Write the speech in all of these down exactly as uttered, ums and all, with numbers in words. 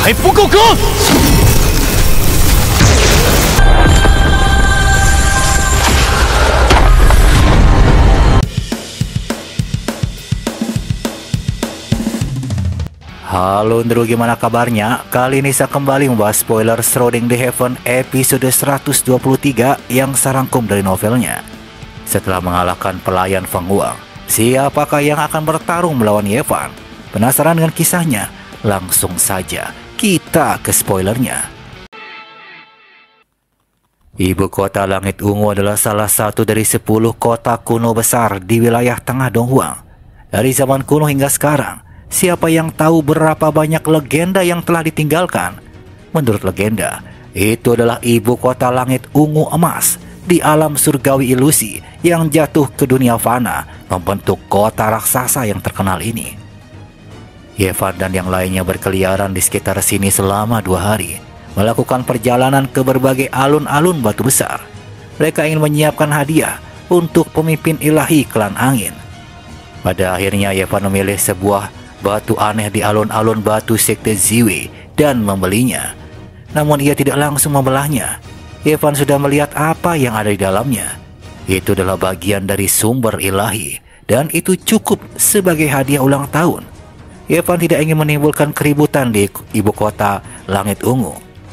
还不够格！ Halo Ndru, gimana kabarnya? Kali ini saya kembali membahas spoiler Shrouding the Heaven episode seratus dua puluh tiga yang saya rangkum dari novelnya. Setelah mengalahkan pelayan Feng Huang, siapakah yang akan bertarung melawan Yevan? Penasaran dengan kisahnya? Langsung saja kita ke spoilernya. Ibu kota Langit Ungu adalah salah satu dari sepuluh kota kuno besar di wilayah tengah Donghuang. Dari zaman kuno hingga sekarang, siapa yang tahu berapa banyak legenda yang telah ditinggalkan? Menurut legenda, itu adalah ibu kota Langit Ungu emas di alam surgawi ilusi yang jatuh ke dunia fana, membentuk kota raksasa yang terkenal ini. Yevan dan yang lainnya berkeliaran di sekitar sini selama dua hari, melakukan perjalanan ke berbagai alun-alun batu besar. Mereka ingin menyiapkan hadiah untuk pemimpin ilahi klan angin. Pada akhirnya Yevan memilih sebuah batu aneh di alun-alun batu sekte Ziwi dan membelinya. Namun ia tidak langsung membelahnya. Yevan sudah melihat apa yang ada di dalamnya. Itu adalah bagian dari sumber ilahi, dan itu cukup sebagai hadiah ulang tahun. Yevan tidak ingin menimbulkan keributan di ibu kota Langit Ungu.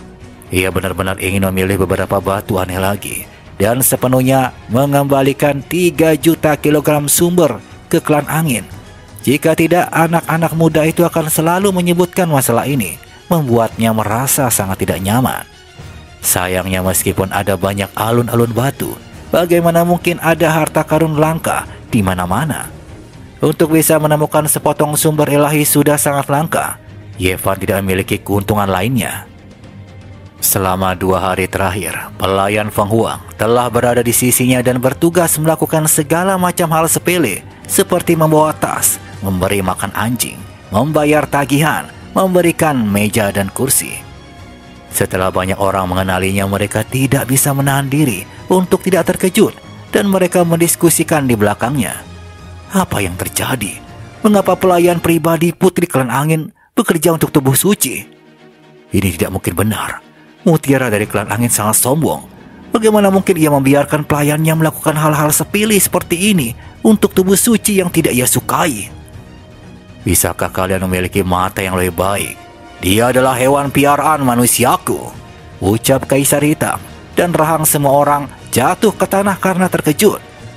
Ia benar-benar ingin memilih beberapa batu aneh lagi, dan sepenuhnya mengembalikan tiga juta kilogram sumber ke klan angin. Jika tidak, anak-anak muda itu akan selalu menyebutkan masalah ini, membuatnya merasa sangat tidak nyaman. Sayangnya meskipun ada banyak alun-alun batu, bagaimana mungkin ada harta karun langka di mana-mana? Untuk bisa menemukan sepotong sumber ilahi sudah sangat langka. Yevan tidak memiliki keuntungan lainnya. Selama dua hari terakhir, pelayan Feng Huang telah berada di sisinya dan bertugas melakukan segala macam hal sepele, seperti membawa tas, memberi makan anjing, membayar tagihan, memberikan meja dan kursi. Setelah banyak orang mengenalinya, mereka tidak bisa menahan diri untuk tidak terkejut, dan mereka mendiskusikan di belakangnya. Apa yang terjadi? Mengapa pelayan pribadi Putri Klan Angin bekerja untuk tubuh suci? Ini tidak mungkin benar. Mutiara dari Klan Angin sangat sombong. Bagaimana mungkin ia membiarkan pelayannya melakukan hal-hal sepele seperti ini untuk tubuh suci yang tidak ia sukai? Bisakah kalian memiliki mata yang lebih baik? Dia adalah hewan piaraan manusiaku, ucap Kaisar Hitam, dan rahang semua orang jatuh ke tanah karena terkejut.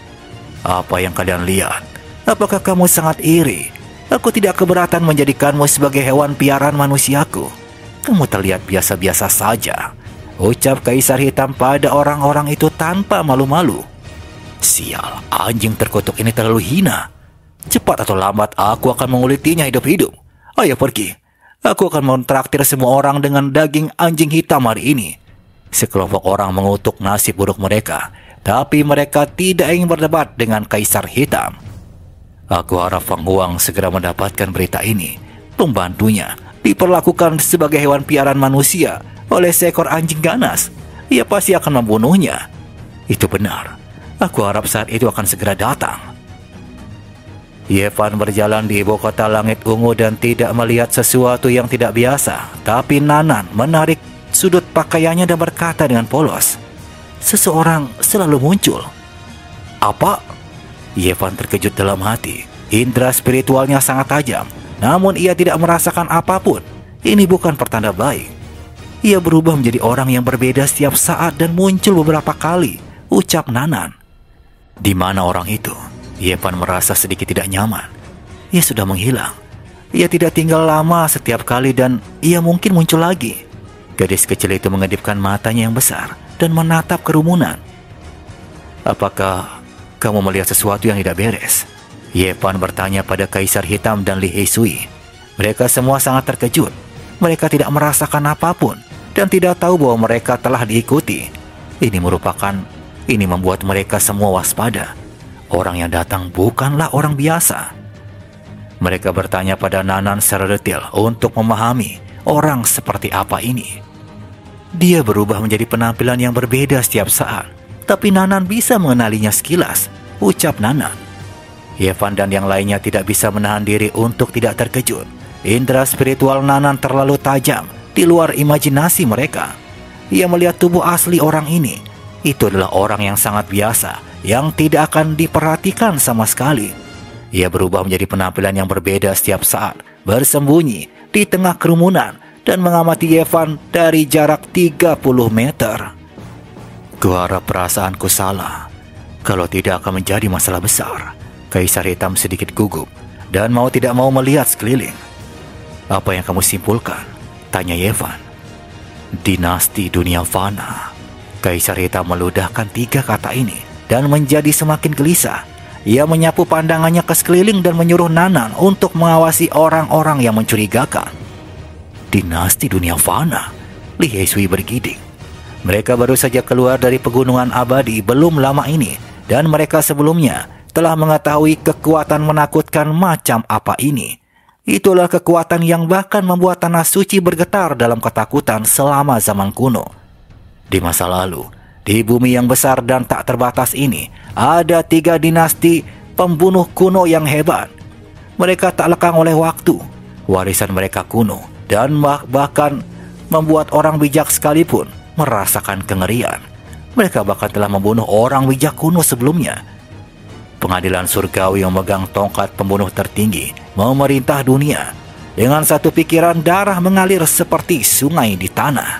Apa yang kalian lihat? Apakah kamu sangat iri? Aku tidak keberatan menjadikanmu sebagai hewan piaraan manusiaku. Kamu terlihat biasa-biasa saja, ucap Kaisar Hitam pada orang-orang itu tanpa malu-malu. Sial, anjing terkutuk ini terlalu hina. Cepat atau lambat aku akan mengulitinya hidup-hidup. Ayo pergi. Aku akan mentraktir semua orang dengan daging anjing hitam hari ini. Sekelompok orang mengutuk nasib buruk mereka, tapi mereka tidak ingin berdebat dengan Kaisar Hitam. Aku harap Feng Huang segera mendapatkan berita ini. Pembantunya diperlakukan sebagai hewan piaraan manusia oleh seekor anjing ganas. Ia pasti akan membunuhnya. Itu benar. Aku harap saat itu akan segera datang. Yevan berjalan di ibu kota Langit Ungu dan tidak melihat sesuatu yang tidak biasa. Tapi Nanan menarik sudut pakaiannya dan berkata dengan polos, "Seseorang selalu muncul." Apa? Yevan terkejut dalam hati. Indra spiritualnya sangat tajam, namun ia tidak merasakan apapun. Ini bukan pertanda baik. Ia berubah menjadi orang yang berbeda setiap saat dan muncul beberapa kali, ucap Nanan. Di mana orang itu? Yevan merasa sedikit tidak nyaman. Ia sudah menghilang. Ia tidak tinggal lama setiap kali dan ia mungkin muncul lagi. Gadis kecil itu mengedipkan matanya yang besar dan menatap kerumunan. Apakah kamu melihat sesuatu yang tidak beres? Yevan bertanya pada Kaisar Hitam dan Li Heisui. Mereka semua sangat terkejut. Mereka tidak merasakan apapun dan tidak tahu bahwa mereka telah diikuti. Ini merupakan, ini membuat mereka semua waspada. Orang yang datang bukanlah orang biasa. Mereka bertanya pada Nanan secara detail untuk memahami orang seperti apa ini. Dia berubah menjadi penampilan yang berbeda setiap saat, tapi Nanan bisa mengenalinya sekilas, ucap Nanan. Yevan dan yang lainnya tidak bisa menahan diri untuk tidak terkejut. Indra spiritual Nanan terlalu tajam di luar imajinasi mereka. Ia melihat tubuh asli orang ini. Itu adalah orang yang sangat biasa, yang tidak akan diperhatikan sama sekali. Ia berubah menjadi penampilan yang berbeda setiap saat, bersembunyi di tengah kerumunan dan mengamati Evan dari jarak tiga puluh meter. Kuharap perasaanku salah. Kalau tidak akan menjadi masalah besar. Kaisar Hitam sedikit gugup dan mau tidak mau melihat sekeliling. Apa yang kamu simpulkan? Tanya Evan. Dinasti dunia fana. Kaisar Hitam meludahkan tiga kata ini dan menjadi semakin gelisah. Ia menyapu pandangannya ke sekeliling dan menyuruh Nanan untuk mengawasi orang-orang yang mencurigakan. Dinasti dunia fana? Li Hesui bergidik. Mereka baru saja keluar dari pegunungan abadi belum lama ini, dan mereka sebelumnya telah mengetahui kekuatan menakutkan macam apa ini. Itulah kekuatan yang bahkan membuat tanah suci bergetar dalam ketakutan selama zaman kuno. Di masa lalu, di bumi yang besar dan tak terbatas ini, ada tiga dinasti pembunuh kuno yang hebat. Mereka tak lekang oleh waktu. Warisan mereka kuno dan bahkan membuat orang bijak sekalipun merasakan kengerian. Mereka bahkan telah membunuh orang bijak kuno sebelumnya. Pengadilan surgawi yang memegang tongkat pembunuh tertinggi memerintah dunia. Dengan satu pikiran, darah mengalir seperti sungai di tanah.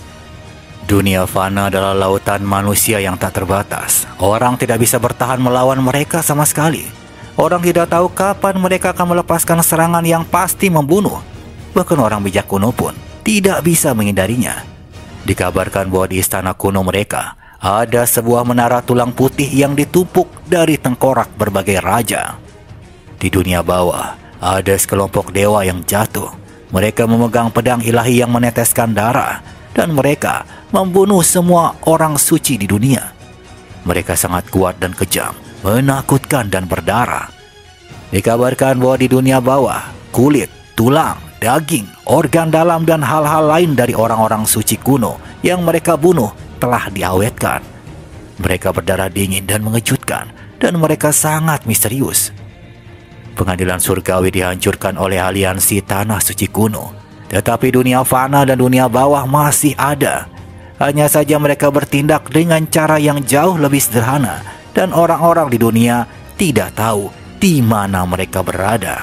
Dunia fana adalah lautan manusia yang tak terbatas. Orang tidak bisa bertahan melawan mereka sama sekali. Orang tidak tahu kapan mereka akan melepaskan serangan yang pasti membunuh. Bahkan orang bijak kuno pun tidak bisa menghindarinya. Dikabarkan bahwa di istana kuno mereka ada sebuah menara tulang putih yang ditumpuk dari tengkorak berbagai raja. Di dunia bawah ada sekelompok dewa yang jatuh. Mereka memegang pedang ilahi yang meneteskan darah, dan mereka membunuh semua orang suci di dunia. Mereka sangat kuat dan kejam, menakutkan dan berdarah. Dikabarkan bahwa di dunia bawah, kulit, tulang, daging, organ dalam dan hal-hal lain dari orang-orang suci kuno yang mereka bunuh telah diawetkan. Mereka berdarah dingin dan mengejutkan, dan mereka sangat misterius. Pengadilan surgawi dihancurkan oleh aliansi tanah suci kuno, tetapi dunia fana dan dunia bawah masih ada. Hanya saja mereka bertindak dengan cara yang jauh lebih sederhana, dan orang-orang di dunia tidak tahu di mana mereka berada.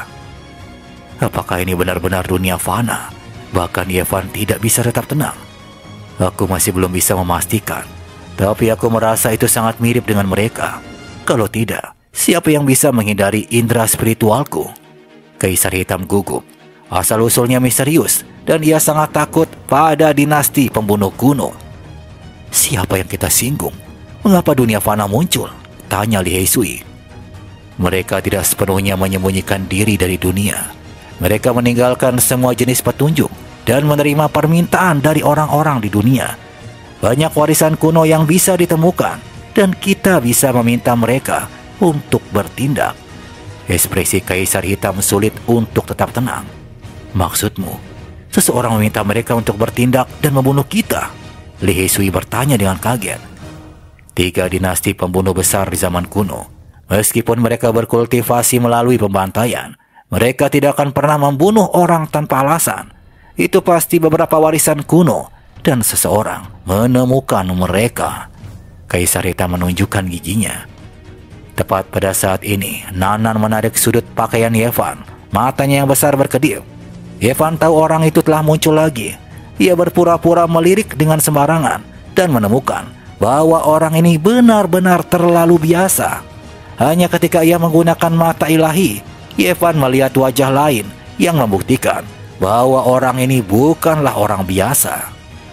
Apakah ini benar-benar dunia fana? Bahkan Evan tidak bisa tetap tenang. Aku masih belum bisa memastikan, tapi aku merasa itu sangat mirip dengan mereka. Kalau tidak, siapa yang bisa menghindari indera spiritualku? Kaisar Hitam gugup. Asal-usulnya misterius, dan ia sangat takut pada dinasti pembunuh kuno. Siapa yang kita singgung? Mengapa dunia fana muncul? Tanya Li Hesui. Mereka tidak sepenuhnya menyembunyikan diri dari dunia. Mereka meninggalkan semua jenis petunjuk dan menerima permintaan dari orang-orang di dunia. Banyak warisan kuno yang bisa ditemukan, dan kita bisa meminta mereka untuk bertindak. Ekspresi Kaisar Hitam sulit untuk tetap tenang. Maksudmu, seseorang meminta mereka untuk bertindak dan membunuh kita? Li Hesui bertanya dengan kaget. Tiga dinasti pembunuh besar di zaman kuno, meskipun mereka berkultivasi melalui pembantaian, mereka tidak akan pernah membunuh orang tanpa alasan. Itu pasti beberapa warisan kuno, dan seseorang menemukan mereka. Kaisar Hitam menunjukkan giginya. Tepat pada saat ini, Nanan menarik sudut pakaian Evan. Matanya yang besar berkedip. Evan tahu orang itu telah muncul lagi. Ia berpura-pura melirik dengan sembarangan dan menemukan bahwa orang ini benar-benar terlalu biasa. Hanya ketika ia menggunakan mata ilahi, Evan melihat wajah lain yang membuktikan bahwa orang ini bukanlah orang biasa.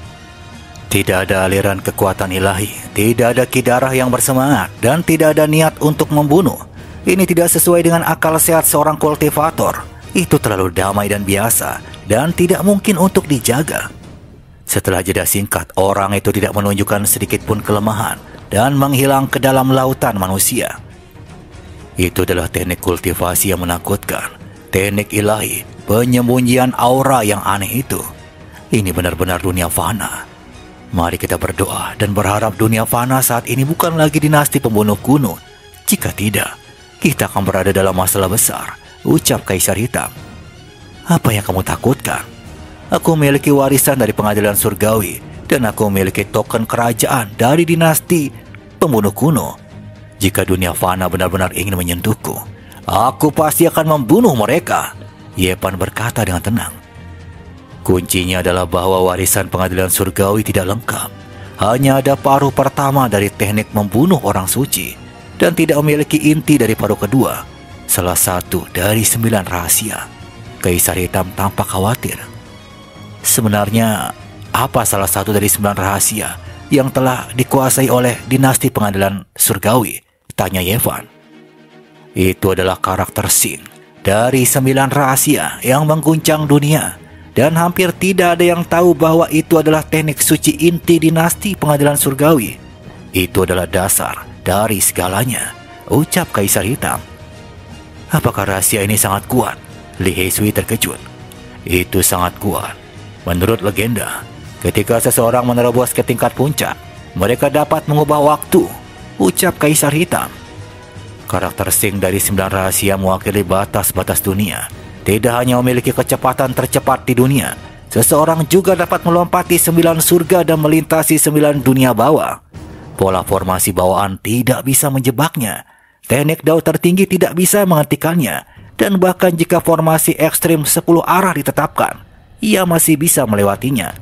Tidak ada aliran kekuatan ilahi, tidak ada ki darah yang bersemangat, dan tidak ada niat untuk membunuh. Ini tidak sesuai dengan akal sehat seorang kultivator. Itu terlalu damai dan biasa, dan tidak mungkin untuk dijaga. Setelah jeda singkat, orang itu tidak menunjukkan sedikit pun kelemahan dan menghilang ke dalam lautan manusia. Itu adalah teknik kultivasi yang menakutkan, teknik ilahi, penyembunyian aura yang aneh itu. Ini benar-benar dunia fana. Mari kita berdoa dan berharap dunia fana saat ini bukan lagi dinasti pembunuh kuno. Jika tidak, kita akan berada dalam masalah besar, ucap Kaisar Hitam. Apa yang kamu takutkan? Aku memiliki warisan dari pengadilan surgawi, dan aku memiliki token kerajaan dari dinasti pembunuh kuno. Jika dunia fana benar-benar ingin menyentuhku, aku pasti akan membunuh mereka, Yevan berkata dengan tenang. Kuncinya adalah bahwa warisan pengadilan surgawi tidak lengkap. Hanya ada paruh pertama dari teknik membunuh orang suci, dan tidak memiliki inti dari paruh kedua, salah satu dari sembilan rahasia. Kaisar Hitam tampak khawatir. Sebenarnya, apa salah satu dari sembilan rahasia yang telah dikuasai oleh dinasti pengadilan surgawi? Tanya Yevan. Itu adalah karakter Sing dari sembilan rahasia yang mengguncang dunia, dan hampir tidak ada yang tahu bahwa itu adalah teknik suci inti dinasti pengadilan surgawi. Itu adalah dasar dari segalanya, ucap Kaisar Hitam. Apakah rahasia ini sangat kuat? Li Heisui terkejut. Itu sangat kuat. Menurut legenda, ketika seseorang menerobos ke tingkat puncak, mereka dapat mengubah waktu, ucap Kaisar Hitam. Karakter Sing dari sembilan rahasia mewakili batas-batas dunia. Tidak hanya memiliki kecepatan tercepat di dunia, seseorang juga dapat melompati sembilan surga dan melintasi sembilan dunia bawah. Pola formasi bawaan tidak bisa menjebaknya. Teknik dao tertinggi tidak bisa menghentikannya. Dan bahkan jika formasi ekstrim sepuluh arah ditetapkan, ia masih bisa melewatinya.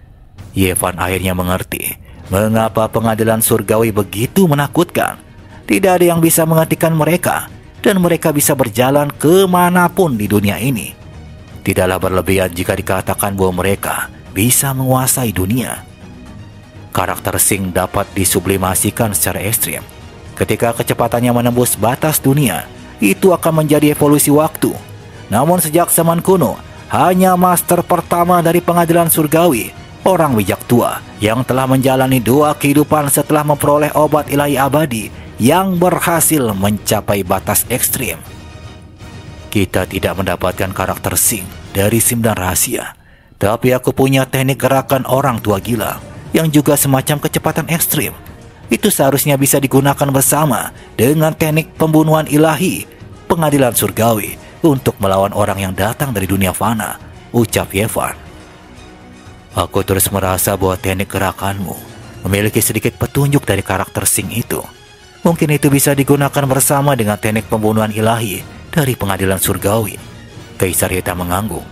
Yevan akhirnya mengerti mengapa pengadilan surgawi begitu menakutkan. Tidak ada yang bisa menghentikan mereka, dan mereka bisa berjalan kemanapun di dunia ini. Tidaklah berlebihan jika dikatakan bahwa mereka bisa menguasai dunia. Karakter Sing dapat disublimasikan secara ekstrim. Ketika kecepatannya menembus batas dunia, itu akan menjadi evolusi waktu. Namun sejak zaman kuno, hanya master pertama dari pengadilan surgawi, orang bijak tua yang telah menjalani dua kehidupan setelah memperoleh obat ilahi abadi, yang berhasil mencapai batas ekstrim. Kita tidak mendapatkan karakter Sing dari sembilan rahasia, tapi aku punya teknik gerakan orang tua gila yang juga semacam kecepatan ekstrim. Itu seharusnya bisa digunakan bersama dengan teknik pembunuhan ilahi pengadilan surgawi untuk melawan orang yang datang dari dunia fana, ucap Yevan. Aku terus merasa bahwa teknik gerakanmu memiliki sedikit petunjuk dari karakter Sing itu. Mungkin itu bisa digunakan bersama dengan teknik pembunuhan ilahi dari pengadilan surgawi. Kaisar Hitam mengangguk.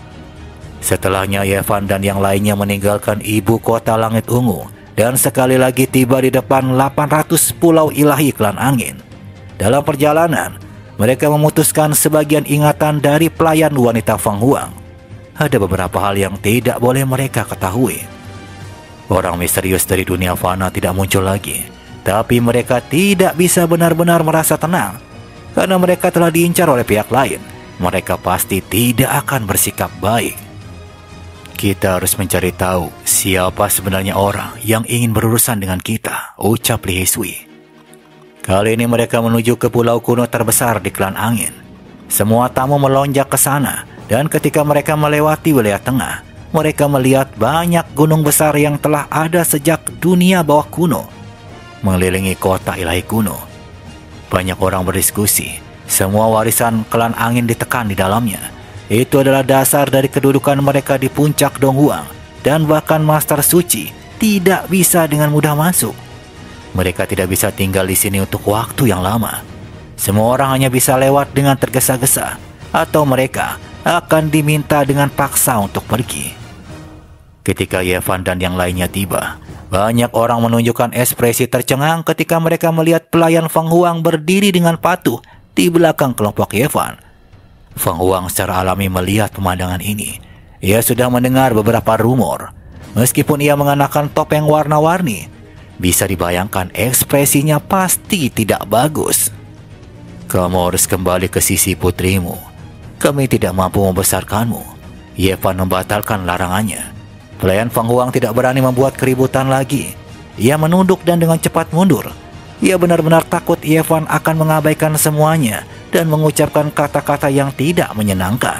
Setelahnya Yevan dan yang lainnya meninggalkan ibu kota langit ungu dan sekali lagi tiba di depan delapan ratus pulau ilahi klan angin. Dalam perjalanan, mereka memutuskan sebagian ingatan dari pelayan wanita Feng Huang. Ada beberapa hal yang tidak boleh mereka ketahui. Orang misterius dari dunia fana tidak muncul lagi, tapi mereka tidak bisa benar-benar merasa tenang. Karena mereka telah diincar oleh pihak lain, mereka pasti tidak akan bersikap baik. Kita harus mencari tahu siapa sebenarnya orang yang ingin berurusan dengan kita, ucap Li Heisui. Kali ini mereka menuju ke pulau kuno terbesar di klan angin. Semua tamu melonjak ke sana, dan ketika mereka melewati wilayah tengah, mereka melihat banyak gunung besar yang telah ada sejak dunia bawah kuno, mengelilingi kota ilahi kuno. Banyak orang berdiskusi, semua warisan klan angin ditekan di dalamnya. Itu adalah dasar dari kedudukan mereka di puncak Donghuang, dan bahkan Master Suci tidak bisa dengan mudah masuk. Mereka tidak bisa tinggal di sini untuk waktu yang lama. Semua orang hanya bisa lewat dengan tergesa-gesa, atau mereka akan diminta dengan paksa untuk pergi. Ketika Yevan dan yang lainnya tiba, banyak orang menunjukkan ekspresi tercengang ketika mereka melihat pelayan Feng Huang berdiri dengan patuh di belakang kelompok Yevan. Feng Huang secara alami melihat pemandangan ini. Ia sudah mendengar beberapa rumor. Meskipun ia mengenakan topeng warna-warni, bisa dibayangkan ekspresinya pasti tidak bagus. Kamu harus kembali ke sisi putrimu. Kami tidak mampu membesarkanmu. Yevan membatalkan larangannya. Pelayan Feng Huang tidak berani membuat keributan lagi. Ia menunduk dan dengan cepat mundur. Ia benar-benar takut Yevan akan mengabaikan semuanya dan mengucapkan kata-kata yang tidak menyenangkan.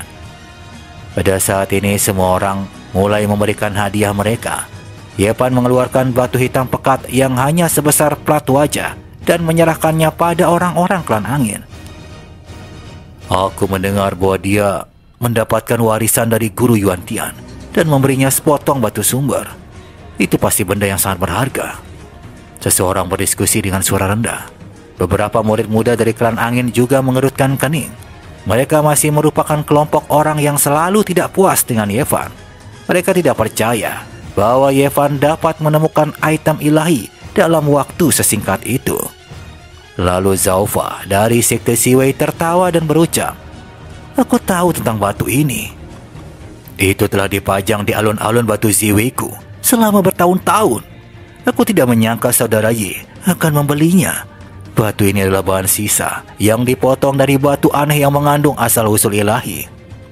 Pada saat ini semua orang mulai memberikan hadiah mereka. Yevan mengeluarkan batu hitam pekat yang hanya sebesar plat wajah dan menyerahkannya pada orang-orang klan angin. Aku mendengar bahwa dia mendapatkan warisan dari guru Yuan Tian dan memberinya sepotong batu sumber. Itu pasti benda yang sangat berharga. Seseorang berdiskusi dengan suara rendah. Beberapa murid muda dari klan angin juga mengerutkan kening. Mereka masih merupakan kelompok orang yang selalu tidak puas dengan Yevan. Mereka tidak percaya bahwa Yevan dapat menemukan item ilahi dalam waktu sesingkat itu. Lalu Zaufa dari sekte Siwei tertawa dan berucap, "Aku tahu tentang batu ini. Itu telah dipajang di alun-alun batu Ziweiku selama bertahun-tahun. Aku tidak menyangka saudara Ye akan membelinya. Batu ini adalah bahan sisa yang dipotong dari batu aneh yang mengandung asal-usul ilahi.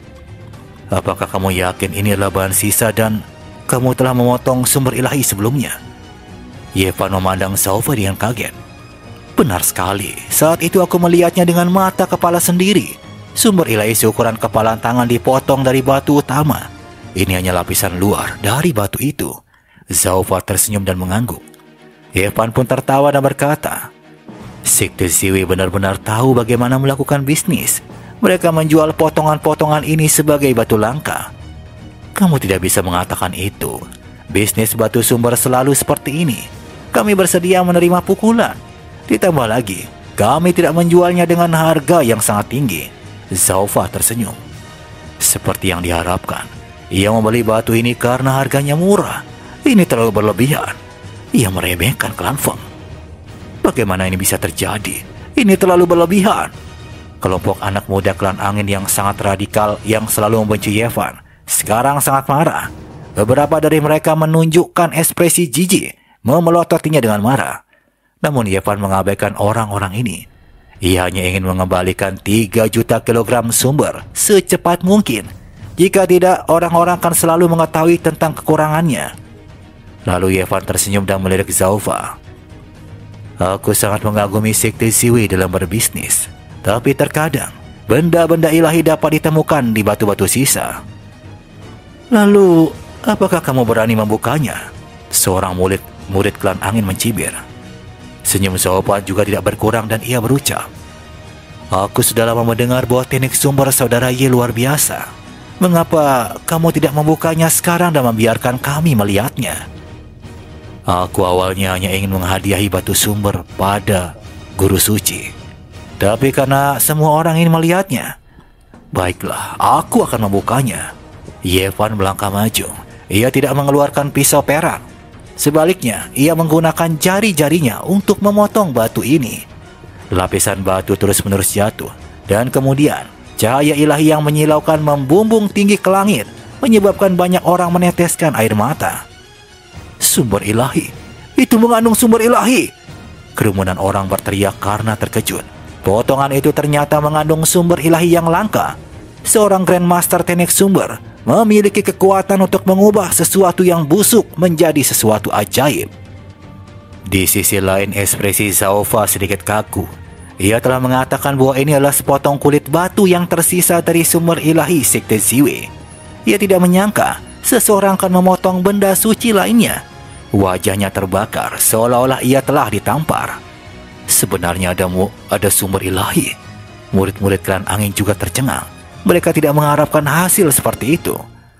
Apakah kamu yakin ini adalah bahan sisa dan kamu telah memotong sumber ilahi sebelumnya?" Yevan memandang Zaufa dengan kaget. "Benar sekali, saat itu aku melihatnya dengan mata kepala sendiri. Sumber ilahi seukuran kepalan tangan dipotong dari batu utama. Ini hanya lapisan luar dari batu itu." Zaufa tersenyum dan mengangguk. Yevan pun tertawa dan berkata, "Sekte Ziwei benar-benar tahu bagaimana melakukan bisnis. Mereka menjual potongan-potongan ini sebagai batu langka. Kamu tidak bisa mengatakan itu. Bisnis batu sumber selalu seperti ini. Kami bersedia menerima pukulan. Ditambah lagi, kami tidak menjualnya dengan harga yang sangat tinggi." Zaufa tersenyum. Seperti yang diharapkan, ia membeli batu ini karena harganya murah. Ini terlalu berlebihan. Ia meremehkan klan Feng. Bagaimana ini bisa terjadi? Ini terlalu berlebihan. Kelompok anak muda klan angin yang sangat radikal yang selalu membenci Yevan sekarang sangat marah. Beberapa dari mereka menunjukkan ekspresi jijik, memelototinya dengan marah. Namun Yevan mengabaikan orang-orang ini. Ia hanya ingin mengembalikan tiga juta kilogram sumber secepat mungkin. Jika tidak, orang-orang akan selalu mengetahui tentang kekurangannya. Lalu Yevan tersenyum dan melirik Zaufa. "Aku sangat mengagumi sekte Ziwei dalam berbisnis. Tapi terkadang, benda-benda ilahi dapat ditemukan di batu-batu sisa." "Lalu, apakah kamu berani membukanya?" Seorang murid murid klan angin mencibir. Senyum Zaufa juga tidak berkurang dan ia berucap, "Aku sudah lama mendengar bahwa teknik sumber saudara Ye luar biasa. Mengapa kamu tidak membukanya sekarang dan membiarkan kami melihatnya?" "Aku awalnya hanya ingin menghadiahi batu sumber pada guru suci. Tapi karena semua orang ingin melihatnya, baiklah, aku akan membukanya." Yevan melangkah maju. Ia tidak mengeluarkan pisau perak. Sebaliknya, ia menggunakan jari-jarinya untuk memotong batu ini. Lapisan batu terus-menerus jatuh, dan kemudian cahaya ilahi yang menyilaukan membumbung tinggi ke langit, menyebabkan banyak orang meneteskan air mata. "Sumber ilahi! Itu mengandung sumber ilahi!" Kerumunan orang berteriak karena terkejut. Potongan itu ternyata mengandung sumber ilahi yang langka. Seorang Grandmaster teknik sumber memiliki kekuatan untuk mengubah sesuatu yang busuk menjadi sesuatu ajaib. Di sisi lain, ekspresi Zaufa sedikit kaku. Ia telah mengatakan bahwa ini adalah sepotong kulit batu yang tersisa dari sumber ilahi sekte Ziwei. Ia tidak menyangka seseorang akan memotong benda suci lainnya. Wajahnya terbakar seolah-olah ia telah ditampar. Sebenarnya ada, ada sumber ilahi. Murid-murid klan angin juga tercengang. Mereka tidak mengharapkan hasil seperti itu.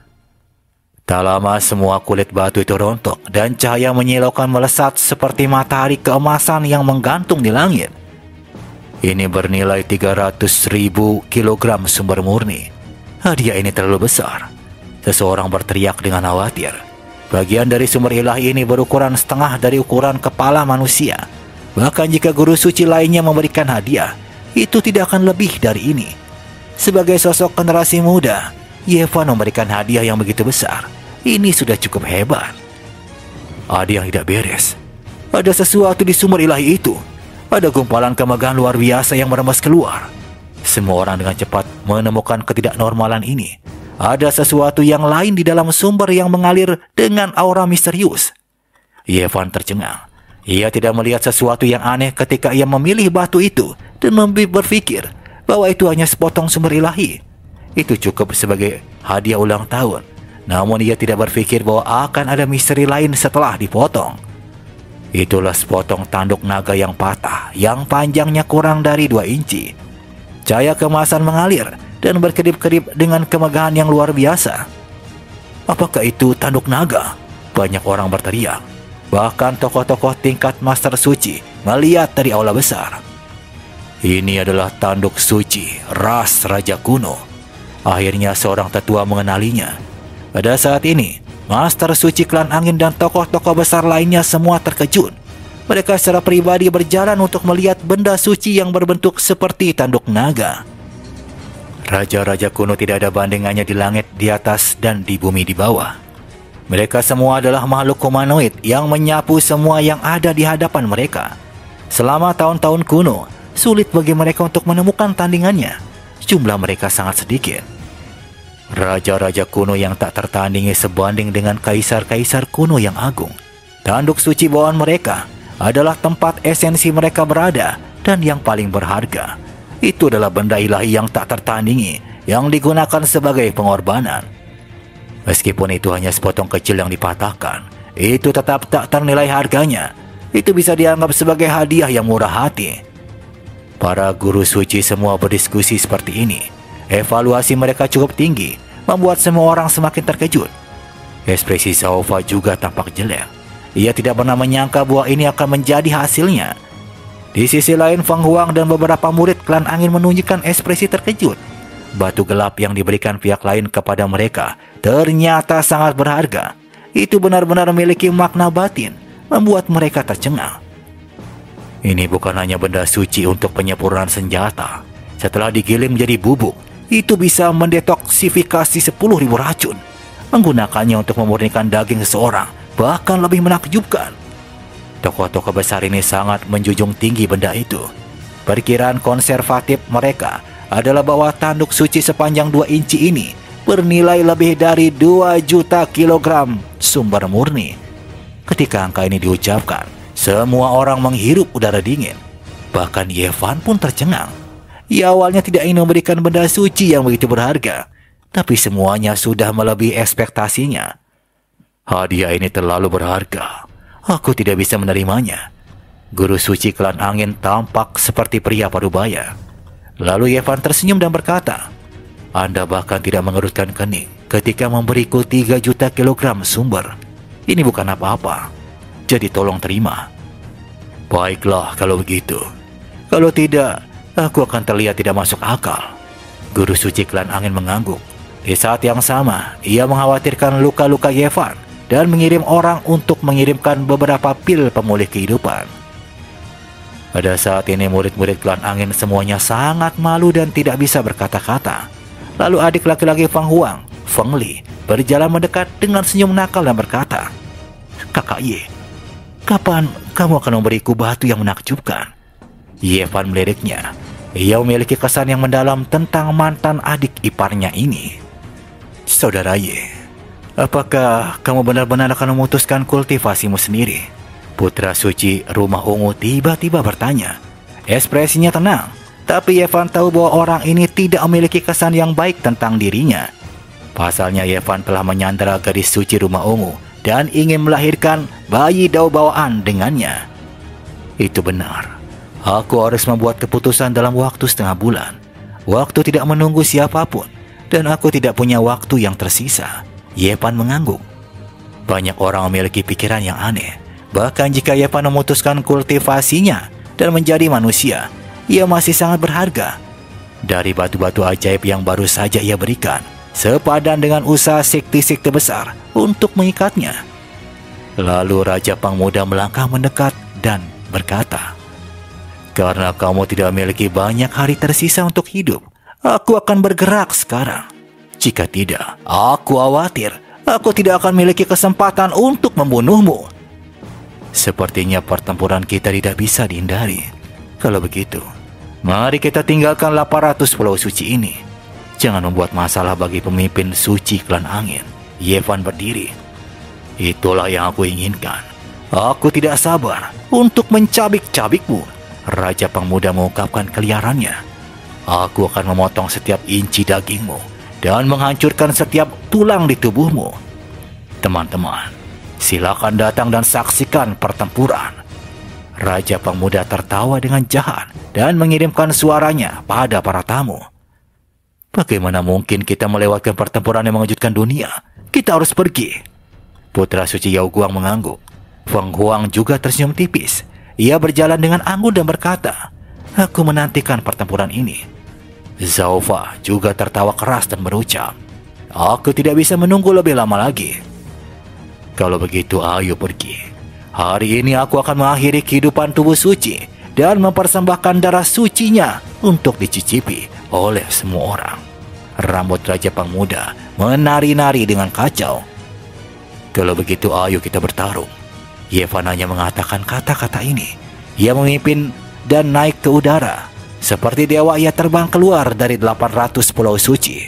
Tak lama semua kulit batu itu rontok dan cahaya menyilaukan melesat seperti matahari keemasan yang menggantung di langit. Ini bernilai tiga ratus ribu kilogram sumber murni. Hadiah ini terlalu besar. Seseorang berteriak dengan khawatir. Bagian dari sumber ilahi ini berukuran setengah dari ukuran kepala manusia. Bahkan jika guru suci lainnya memberikan hadiah, itu tidak akan lebih dari ini. Sebagai sosok generasi muda, Yevan memberikan hadiah yang begitu besar. Ini sudah cukup hebat. Ada yang tidak beres. Ada sesuatu di sumber ilahi itu. Ada gumpalan kemegahan luar biasa yang merembes keluar. Semua orang dengan cepat menemukan ketidaknormalan ini. Ada sesuatu yang lain di dalam sumber yang mengalir dengan aura misterius. Yevan tercengang. Ia tidak melihat sesuatu yang aneh ketika ia memilih batu itu dan berpikir bahwa itu hanya sepotong sumber ilahi. Itu cukup sebagai hadiah ulang tahun. Namun ia tidak berpikir bahwa akan ada misteri lain setelah dipotong. Itulah sepotong tanduk naga yang patah, yang panjangnya kurang dari dua inci. Cahaya keemasan mengalir dan berkedip-kedip dengan kemegahan yang luar biasa. Apakah itu tanduk naga? Banyak orang berteriak. Bahkan tokoh-tokoh tingkat Master Suci melihat dari aula besar. Ini adalah tanduk suci ras Raja Kuno. Akhirnya seorang tetua mengenalinya. Pada saat ini, Master Suci Klan Angin dan tokoh-tokoh besar lainnya semua terkejut. Mereka secara pribadi berjalan untuk melihat benda suci yang berbentuk seperti tanduk naga. Raja-raja kuno tidak ada bandingannya di langit di atas dan di bumi di bawah. Mereka semua adalah makhluk humanoid yang menyapu semua yang ada di hadapan mereka. Selama tahun-tahun kuno, sulit bagi mereka untuk menemukan tandingannya. Jumlah mereka sangat sedikit. Raja-raja kuno yang tak tertandingi sebanding dengan kaisar-kaisar kuno yang agung. Tanduk suci bawaan mereka adalah tempat esensi mereka berada dan yang paling berharga. Itu adalah benda ilahi yang tak tertandingi yang digunakan sebagai pengorbanan. Meskipun itu hanya sepotong kecil yang dipatahkan, itu tetap tak ternilai harganya. Itu bisa dianggap sebagai hadiah yang murah hati. Para guru suci semua berdiskusi seperti ini. Evaluasi mereka cukup tinggi, membuat semua orang semakin terkejut. Ekspresi Zaofa juga tampak jelek. Ia tidak pernah menyangka bahwa ini akan menjadi hasilnya. Di sisi lain, Feng Huang dan beberapa murid klan angin menunjukkan ekspresi terkejut. Batu gelap yang diberikan pihak lain kepada mereka ternyata sangat berharga. Itu benar-benar memiliki makna batin, membuat mereka tercengang. Ini bukan hanya benda suci untuk penyempurnaan senjata. Setelah digiling menjadi bubuk, itu bisa mendetoksifikasi sepuluh ribu racun. Menggunakannya untuk memurnikan daging seseorang bahkan lebih menakjubkan. Tokoh-tokoh besar ini sangat menjunjung tinggi benda itu. Perkiraan konservatif mereka adalah bahwa tanduk suci sepanjang dua inci ini bernilai lebih dari dua juta kilogram sumber murni. Ketika angka ini diucapkan, semua orang menghirup udara dingin. Bahkan Yevan pun tercengang. Ia awalnya tidak ingin memberikan benda suci yang begitu berharga, tapi semuanya sudah melebihi ekspektasinya. Hadiah ini terlalu berharga. Aku tidak bisa menerimanya. Guru suci klan angin tampak seperti pria parubaya. Lalu Yevan tersenyum dan berkata, Anda bahkan tidak mengerutkan kening ketika memberiku tiga juta kilogram sumber. Ini bukan apa-apa. Jadi tolong terima. Baiklah kalau begitu. Kalau tidak, aku akan terlihat tidak masuk akal. Guru suci klan angin mengangguk. Di saat yang sama, ia mengkhawatirkan luka-luka Yevan dan mengirim orang untuk mengirimkan beberapa pil pemulih kehidupan. Pada saat ini murid-murid klan angin semuanya sangat malu dan tidak bisa berkata-kata. Lalu adik laki-laki Feng Huang, Feng Li, berjalan mendekat dengan senyum nakal dan berkata, Kakak Ye, kapan kamu akan memberiku batu yang menakjubkan? Yevan meliriknya. Ia memiliki kesan yang mendalam tentang mantan adik iparnya ini. Saudara Ye, apakah kamu benar-benar akan memutuskan kultivasimu sendiri? Putra suci rumah ungu tiba-tiba bertanya. Ekspresinya tenang, tapi Yevan tahu bahwa orang ini tidak memiliki kesan yang baik tentang dirinya. Pasalnya Yevan telah menyandera gadis suci rumah ungu dan ingin melahirkan bayi dao bawaan dengannya. Itu benar. Aku harus membuat keputusan dalam waktu setengah bulan. Waktu tidak menunggu siapapun, dan aku tidak punya waktu yang tersisa. Yevan mengangguk. Banyak orang memiliki pikiran yang aneh. Bahkan jika Yevan memutuskan kultivasinya dan menjadi manusia, ia masih sangat berharga. Dari batu-batu ajaib yang baru saja ia berikan, sepadan dengan usaha sekte-sekte besar untuk mengikatnya. Lalu Raja Pang Muda melangkah mendekat dan berkata, Karena kamu tidak memiliki banyak hari tersisa untuk hidup, aku akan bergerak sekarang. Jika tidak, aku khawatir aku tidak akan memiliki kesempatan untuk membunuhmu. Sepertinya pertempuran kita tidak bisa dihindari. Kalau begitu, mari kita tinggalkan delapan ratus pulau suci ini. Jangan membuat masalah bagi pemimpin suci klan angin. Yevan berdiri. Itulah yang aku inginkan. Aku tidak sabar untuk mencabik-cabikmu. Raja Pang Muda mengungkapkan keliarannya. Aku akan memotong setiap inci dagingmu dan menghancurkan setiap tulang di tubuhmu. Teman-teman, silakan datang dan saksikan pertempuran. Raja Pang Muda tertawa dengan jahat dan mengirimkan suaranya pada para tamu. Bagaimana mungkin kita melewatkan pertempuran yang mengejutkan dunia? Kita harus pergi. Putra suci Yao Guang mengangguk. Feng Huang juga tersenyum tipis. Ia berjalan dengan anggun dan berkata, aku menantikan pertempuran ini. Zhao Fa juga tertawa keras dan berucap, aku tidak bisa menunggu lebih lama lagi. Kalau begitu ayo pergi. Hari ini aku akan mengakhiri kehidupan tubuh suci dan mempersembahkan darah sucinya untuk dicicipi oleh semua orang. Rambut Raja Pengmuda menari-nari dengan kacau. Kalau begitu ayo kita bertarung. Ye Fan hanya mengatakan kata-kata ini. Ia memimpin dan naik ke udara. Seperti dewa ia terbang keluar dari delapan ratus pulau suci.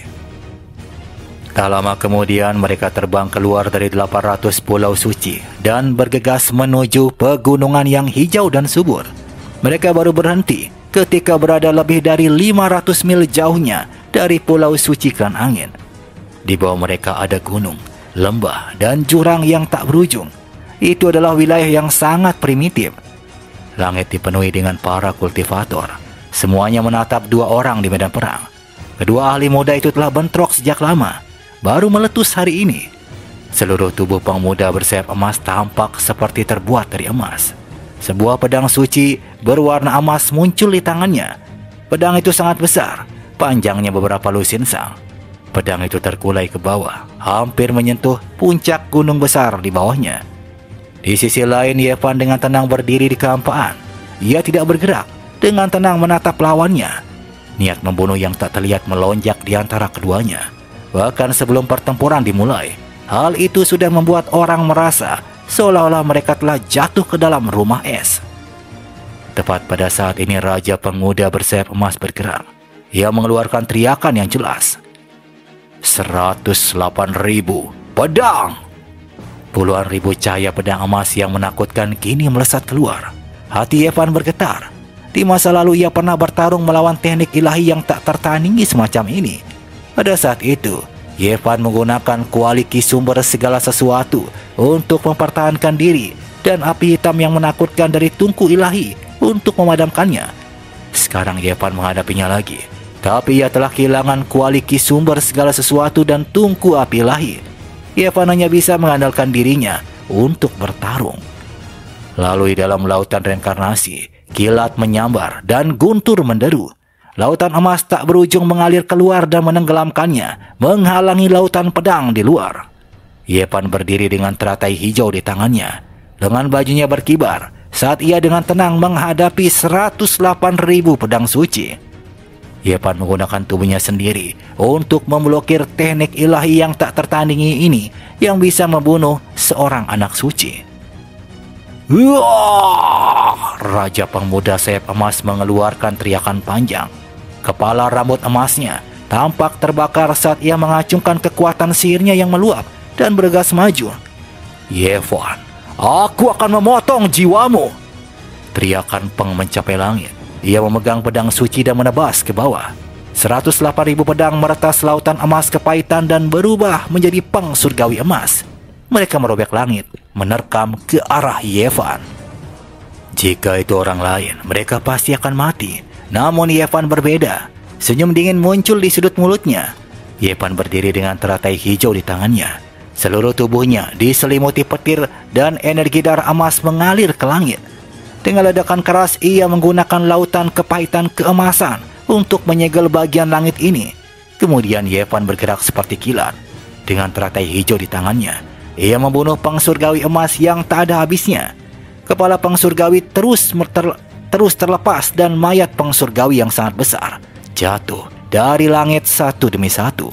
Tak lama kemudian mereka terbang keluar dari delapan ratus pulau suci dan bergegas menuju pegunungan yang hijau dan subur. Mereka baru berhenti ketika berada lebih dari lima ratus mil jauhnya dari pulau suci Klan Angin. Di bawah mereka ada gunung, lembah, dan jurang yang tak berujung. Itu adalah wilayah yang sangat primitif. Langit dipenuhi dengan para kultivator. Semuanya menatap dua orang di medan perang. Kedua ahli muda itu telah bentrok sejak lama, baru meletus hari ini. Seluruh tubuh pemuda bersayap emas tampak seperti terbuat dari emas. Sebuah pedang suci berwarna emas muncul di tangannya. Pedang itu sangat besar, panjangnya beberapa lusin sang. Pedang itu terkulai ke bawah, hampir menyentuh puncak gunung besar di bawahnya. Di sisi lain, Ye Fan dengan tenang berdiri di kehampaan. Ia tidak bergerak, dengan tenang menatap lawannya. Niat membunuh yang tak terlihat melonjak di antara keduanya. Bahkan sebelum pertempuran dimulai, hal itu sudah membuat orang merasa seolah-olah mereka telah jatuh ke dalam rumah es. Tepat pada saat ini Raja Pemuda bersayap emas bergerak. Ia mengeluarkan teriakan yang jelas. seratus delapan ribu pedang! Puluhan ribu cahaya pedang emas yang menakutkan kini melesat keluar. Hati Ye Fan bergetar. Di masa lalu ia pernah bertarung melawan teknik ilahi yang tak tertandingi semacam ini. Pada saat itu, Ye Fan menggunakan kualiti sumber segala sesuatu untuk mempertahankan diri dan api hitam yang menakutkan dari tungku ilahi untuk memadamkannya. Sekarang Ye Fan menghadapinya lagi, tapi ia telah kehilangan kualiti sumber segala sesuatu dan tungku api ilahi. Ye Fan hanya bisa mengandalkan dirinya untuk bertarung. Lalu di dalam lautan reinkarnasi, kilat menyambar dan guntur menderu. Lautan emas tak berujung mengalir keluar dan menenggelamkannya, menghalangi lautan pedang di luar. Ye Fan berdiri dengan teratai hijau di tangannya. Lengan bajunya berkibar saat ia dengan tenang menghadapi seratus delapan ribu pedang suci. Ye Fan menggunakan tubuhnya sendiri untuk memblokir teknik ilahi yang tak tertandingi ini yang bisa membunuh seorang anak suci. Wah! Raja Pemuda sayap emas mengeluarkan teriakan panjang. Kepala rambut emasnya tampak terbakar saat ia mengacungkan kekuatan sihirnya yang meluap dan bergegas maju. Ye Fan, aku akan memotong jiwamu! Teriakan Peng mencapai langit. Ia memegang pedang suci dan menebas ke bawah. seratus delapan ribu pedang meretas lautan emas kepahitan dan berubah menjadi Peng surgawi emas. Mereka merobek langit, menerkam ke arah Ye Fan. Jika itu orang lain, mereka pasti akan mati. Namun Ye Fan berbeda. Senyum dingin muncul di sudut mulutnya. Ye Fan berdiri dengan teratai hijau di tangannya. Seluruh tubuhnya diselimuti petir dan energi darah emas mengalir ke langit. Dengan ledakan keras ia menggunakan lautan kepahitan keemasan untuk menyegel bagian langit ini. Kemudian Ye Fan bergerak seperti kilat. Dengan teratai hijau di tangannya, ia membunuh Peng surgawi emas yang tak ada habisnya. Kepala Peng surgawi terus ter terus terlepas dan mayat Peng surgawi yang sangat besar jatuh dari langit satu demi satu.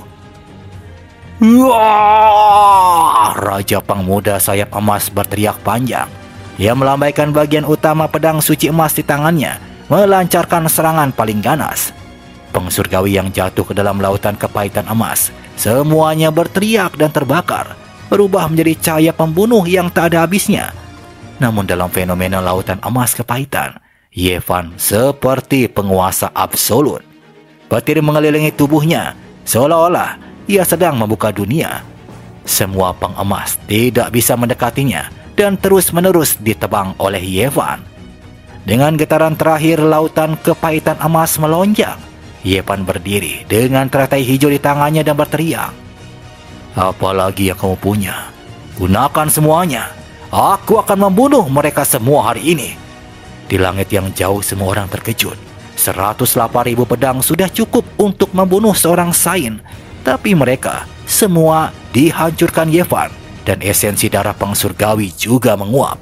Wah! Raja Pemuda sayap emas berteriak panjang. Ia melambaikan bagian utama pedang suci emas di tangannya, melancarkan serangan paling ganas. Peng surgawi yang jatuh ke dalam lautan kepahitan emas, semuanya berteriak dan terbakar, berubah menjadi cahaya pembunuh yang tak ada habisnya. Namun dalam fenomena lautan emas kepahitan, Ye Fan seperti penguasa absolut. Petir mengelilingi tubuhnya, seolah-olah ia sedang membuka dunia. Semua Peng emas tidak bisa mendekatinya dan terus-menerus ditebang oleh Ye Fan. Dengan getaran terakhir lautan kepahitan emas melonjak. Yepan berdiri dengan teratai hijau di tangannya dan berteriak, "Apalagi yang kamu punya? Gunakan semuanya. Aku akan membunuh mereka semua hari ini." Di langit yang jauh semua orang terkejut. seratus delapan ribu pedang sudah cukup untuk membunuh seorang Sain. Tapi mereka semua dihancurkan Yevan, dan esensi darah pengsurgawi juga menguap.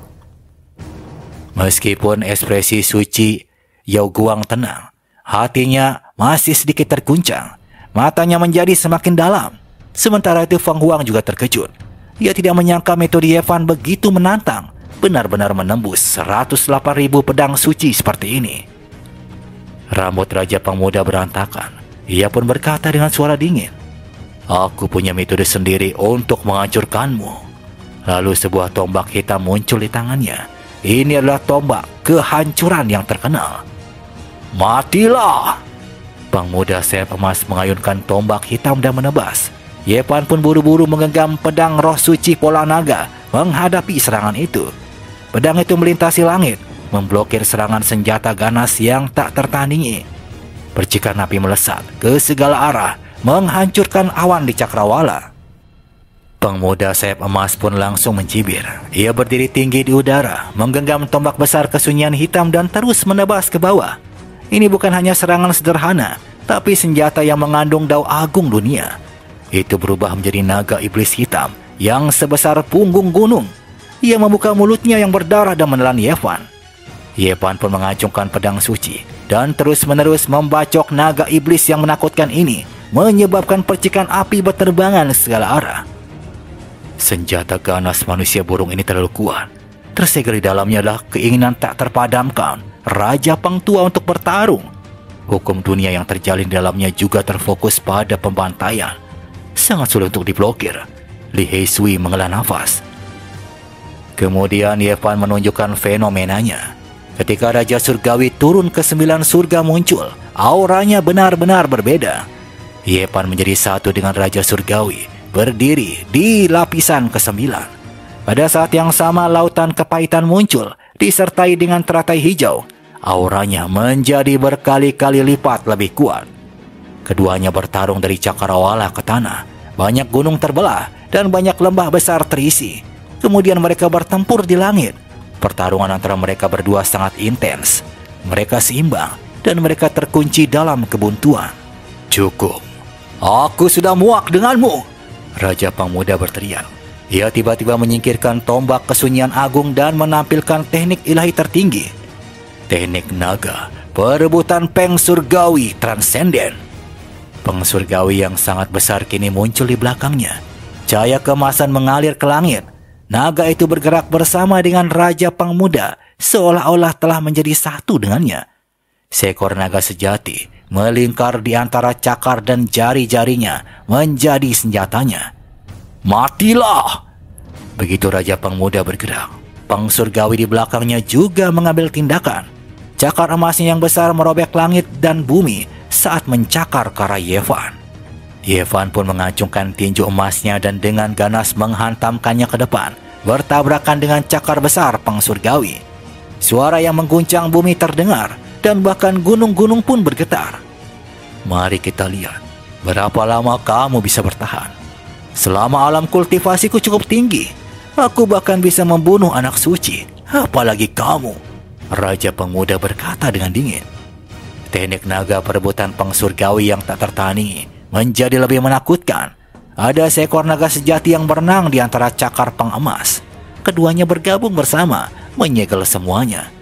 Meskipun ekspresi suci Yao Guang tenang, hatinya masih sedikit terguncang. Matanya menjadi semakin dalam. Sementara itu Feng Huang juga terkejut. Ia tidak menyangka metode Yevan begitu menantang, benar-benar menembus seratus delapan ribu pedang suci seperti ini. Rambut Raja Pemuda berantakan. Ia pun berkata dengan suara dingin, "Aku punya metode sendiri untuk menghancurkanmu." Lalu sebuah tombak hitam muncul di tangannya. Ini adalah tombak kehancuran yang terkenal. "Matilah!" Pemuda sayap emas mengayunkan tombak hitam dan menebas. Yepan pun buru-buru menggenggam pedang roh suci pola naga menghadapi serangan itu. Pedang itu melintasi langit, memblokir serangan senjata ganas yang tak tertandingi. Percikan api melesat ke segala arah, menghancurkan awan di cakrawala. Pemuda sayap emas pun langsung mencibir. Ia berdiri tinggi di udara, menggenggam tombak besar kesunyian hitam dan terus menebas ke bawah. Ini bukan hanya serangan sederhana, tapi senjata yang mengandung dao agung dunia. Itu berubah menjadi naga iblis hitam yang sebesar punggung gunung. Ia membuka mulutnya yang berdarah dan menelan Yevan. Yevan pun mengacungkan pedang suci dan terus-menerus membacok naga iblis yang menakutkan ini, menyebabkan percikan api berterbangan ke segala arah. Senjata ganas manusia burung ini terlalu kuat. Tersegel di dalamnya adalah keinginan tak terpadamkan Raja Pang Tua untuk bertarung. Hukum dunia yang terjalin di dalamnya juga terfokus pada pembantaian. Sangat sulit untuk diblokir. Li Heisui menghela nafas. Kemudian Yevan menunjukkan fenomenanya. Ketika Raja Surgawi turun ke sembilan surga muncul, auranya benar-benar berbeda. Yevan menjadi satu dengan Raja Surgawi, berdiri di lapisan kesembilan. Pada saat yang sama lautan kepahitan muncul, disertai dengan teratai hijau. Auranya menjadi berkali-kali lipat lebih kuat. Keduanya bertarung dari cakrawala ke tanah. Banyak gunung terbelah dan banyak lembah besar terisi. Kemudian mereka bertempur di langit. Pertarungan antara mereka berdua sangat intens. Mereka seimbang dan mereka terkunci dalam kebuntuan. "Cukup. Aku sudah muak denganmu," Raja Pemuda berteriak. Ia tiba-tiba menyingkirkan tombak kesunyian agung dan menampilkan teknik ilahi tertinggi. Teknik naga, perebutan peng surgawi transenden. Peng surgawi yang sangat besar kini muncul di belakangnya. Cahaya keemasan mengalir ke langit. Naga itu bergerak bersama dengan Raja Pemuda, seolah-olah telah menjadi satu dengannya. Seekor naga sejati melingkar di antara cakar dan jari-jarinya menjadi senjatanya. "Matilah!" Begitu Raja Pemuda bergerak, Peng Surgawi di belakangnya juga mengambil tindakan. Cakar emasnya yang besar merobek langit dan bumi saat mencakar ke arah Yevan. Yevan pun mengacungkan tinju emasnya dan dengan ganas menghantamkannya ke depan, bertabrakan dengan cakar besar Peng Surgawi. Suara yang mengguncang bumi terdengar dan bahkan gunung-gunung pun bergetar. "Mari kita lihat berapa lama kamu bisa bertahan. Selama alam kultivasiku cukup tinggi, aku bahkan bisa membunuh anak suci, apalagi kamu," Raja Pemuda berkata dengan dingin. Teknik naga perebutan Peng Surgawi yang tak tertandingi menjadi lebih menakutkan. Ada seekor naga sejati yang berenang di antara cakar peng emas. Keduanya bergabung bersama, menyegel semuanya.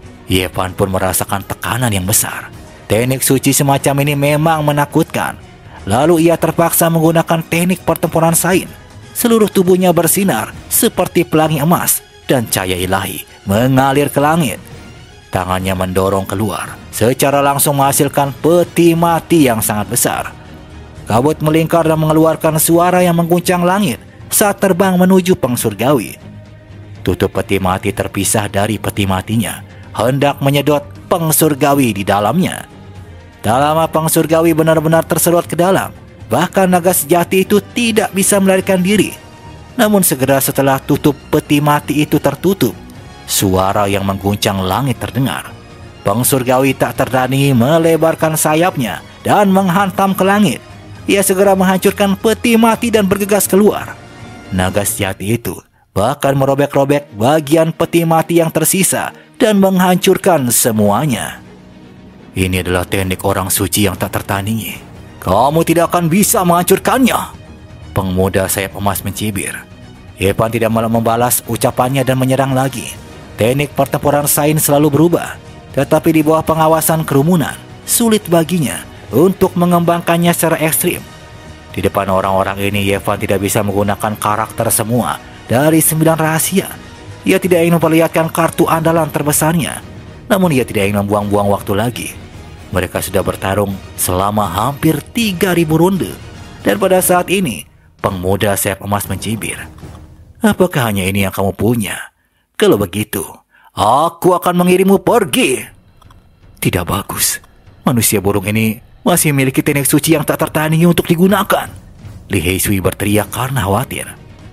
Yevan pun merasakan tekanan yang besar. Teknik suci semacam ini memang menakutkan. Lalu ia terpaksa menggunakan teknik pertempuran Sain. Seluruh tubuhnya bersinar seperti pelangi emas dan cahaya ilahi mengalir ke langit. Tangannya mendorong keluar, secara langsung menghasilkan peti mati yang sangat besar. Kabut melingkar dan mengeluarkan suara yang mengguncang langit saat terbang menuju Peng Surgawi. Tutup peti mati terpisah dari peti matinya, hendak menyedot Peng Surgawi di dalamnya. Tak lama Peng Surgawi benar-benar tersedot ke dalam. Bahkan naga sejati itu tidak bisa melarikan diri. Namun segera setelah tutup peti mati itu tertutup, suara yang mengguncang langit terdengar. Pengsurgawi tak terdani melebarkan sayapnya dan menghantam ke langit. Ia segera menghancurkan peti mati dan bergegas keluar. Naga sejati itu bahkan merobek-robek bagian peti mati yang tersisa dan menghancurkan semuanya. Ini adalah teknik orang suci yang tak tertandingi. Kamu tidak akan bisa menghancurkannya. Pemuda sayap emas mencibir. Evan tidak malah membalas ucapannya dan menyerang lagi. Teknik pertempuran Sain selalu berubah, tetapi di bawah pengawasan kerumunan, sulit baginya untuk mengembangkannya secara ekstrim. Di depan orang-orang ini, Evan tidak bisa menggunakan karakter semua dari sembilan rahasia. Ia tidak ingin memperlihatkan kartu andalan terbesarnya, namun ia tidak ingin membuang-buang waktu lagi. Mereka sudah bertarung selama hampir tiga ribu ronde, dan pada saat ini, pemuda sayap emas mencibir. Apakah hanya ini yang kamu punya? Kalau begitu, aku akan mengirimmu pergi. Tidak bagus. Manusia burung ini masih memiliki teknik suci yang tak tertandingi untuk digunakan. Li Heisui berteriak karena khawatir.